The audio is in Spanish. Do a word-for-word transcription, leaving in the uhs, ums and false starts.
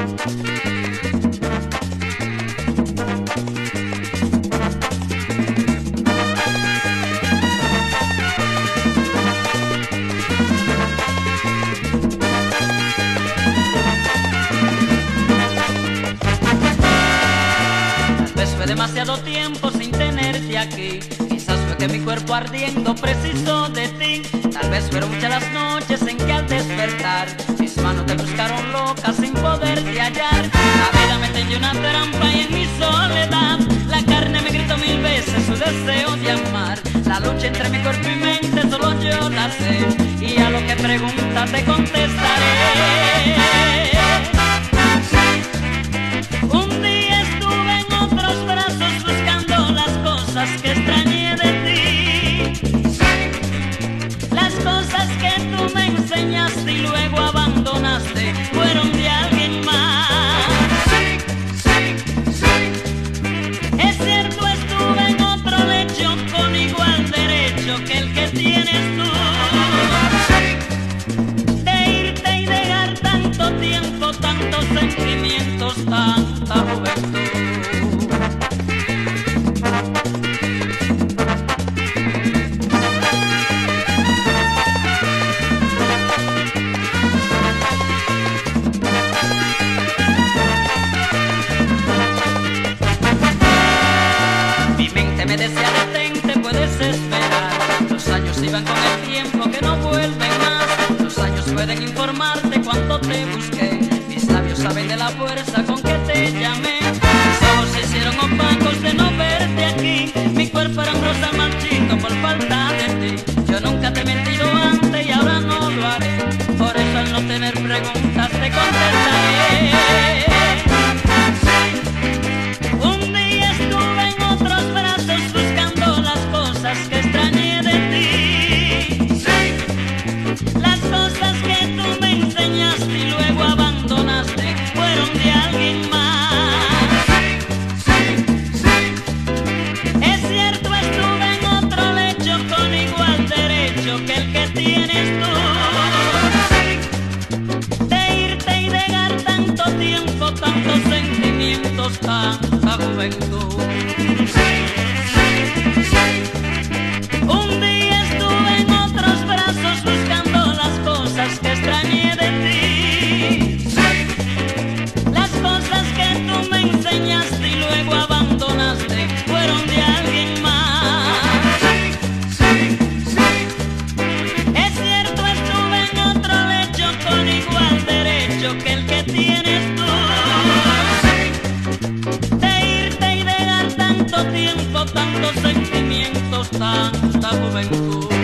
Demasiado tiempo sin tenerte aquí. Quizás fue que mi cuerpo ardiendo precisó de ti. Tal vez fueron muchas las noches en que al despertar mis manos te buscaron locas sin poderte hallar. La vida me tendió una trampa y en mi soledad la carne me gritó mil veces su deseo de amar. La lucha entre mi cuerpo y mente solo yo la sé, y a lo que preguntas te contestaré. Que extrañé de ti, las cosas que tú me enseñaste y luego abandonaste fueron de alguien más. Es cierto, estuve en otro lecho con igual derecho que el que tienes tú, de irte y dejar tanto tiempo, tantos sentimientos, tanta juventud. Me decía detente, puedes esperar. Los años iban con el tiempo que no vuelven más. Los años pueden informarte cuánto te busqué. Mis labios saben de la fuerza con que te llamé. Mis ojos se hicieron opacos de no verte aquí. Mi cuerpo era un rosa marchito por falta de ti. Yo nunca te he mentido antes y ahora no lo haré. Por eso al no tener preguntas te contestaré. Que extrañé de ti, sí. Las cosas que tú me enseñaste y luego abandonaste fueron de alguien más. Sí, sí, sí. Es cierto, estuve en otro lecho con igual derecho que el que tienes tú, sí. De irte y dejar tanto tiempo, tantos sentimientos, tanta juventud. Que extrañé de ti, sí. Las cosas que tú me enseñaste y luego abandonaste fueron de alguien más. Sí, sí, sí. Es cierto, estuve en otro lecho con igual derecho que el que tienes tú, sí. De irte y dejar tanto tiempo, tantos sentimientos, tanta juventud.